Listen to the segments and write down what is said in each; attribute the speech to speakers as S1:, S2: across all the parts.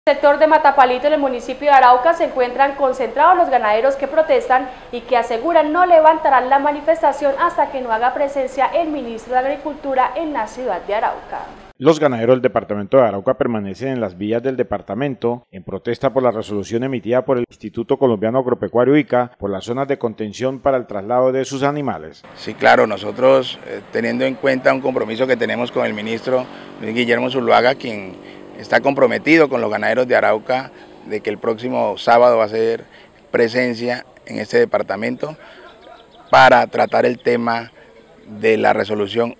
S1: En el sector de Matapalito, en el municipio de Arauca, se encuentran concentrados los ganaderos que protestan y que aseguran no levantarán la manifestación hasta que no haga presencia el ministro de Agricultura en la ciudad de Arauca.
S2: Los ganaderos del departamento de Arauca permanecen en las vías del departamento en protesta por la resolución emitida por el Instituto Colombiano Agropecuario ICA por las zonas de contención para el traslado de sus animales.
S3: Sí, claro, nosotros teniendo en cuenta un compromiso que tenemos con el ministro Luis Guillermo Zuluaga, quien está comprometido con los ganaderos de Arauca de que el próximo sábado va a ser presencia en este departamento para tratar el tema de la resolución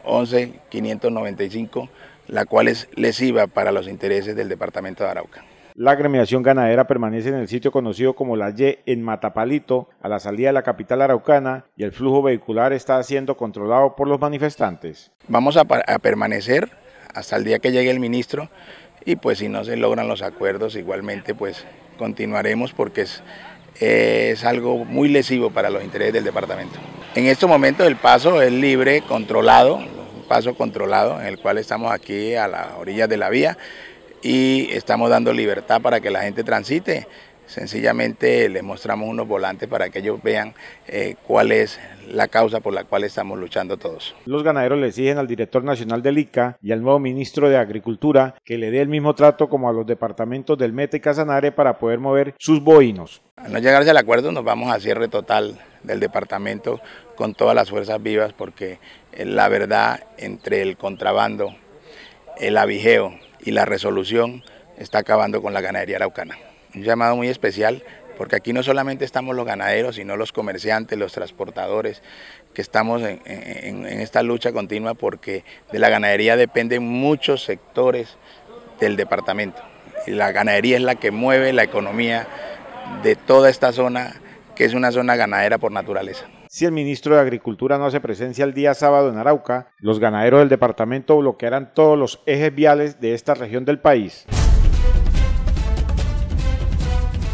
S3: 11.595, la cual es lesiva para los intereses del departamento de Arauca.
S2: La agremiación ganadera permanece en el sitio conocido como La Y en Matapalito, a la salida de la capital araucana, y el flujo vehicular está siendo controlado por los manifestantes.
S3: Vamos a permanecer hasta el día que llegue el ministro y pues si no se logran los acuerdos igualmente pues continuaremos porque es algo muy lesivo para los intereses del departamento. En estos momentos el paso es libre, controlado, un paso controlado en el cual estamos aquí a las orillas de la vía y estamos dando libertad para que la gente transite. Sencillamente les mostramos unos volantes para que ellos vean cuál es la causa por la cual estamos luchando todos.
S2: Los ganaderos le exigen al director nacional del ICA y al nuevo ministro de Agricultura que le dé el mismo trato como a los departamentos del Meta y Casanare para poder mover sus bovinos.
S3: Al no llegarse al acuerdo nos vamos a cierre total del departamento con todas las fuerzas vivas porque la verdad entre el contrabando, el avijeo y la resolución está acabando con la ganadería araucana. Un llamado muy especial porque aquí no solamente estamos los ganaderos, sino los comerciantes, los transportadores, que estamos en esta lucha continua porque de la ganadería dependen muchos sectores del departamento. Y la ganadería es la que mueve la economía de toda esta zona, que es una zona ganadera por naturaleza.
S2: Si el ministro de Agricultura no hace presencia el día sábado en Arauca, los ganaderos del departamento bloquearán todos los ejes viales de esta región del país.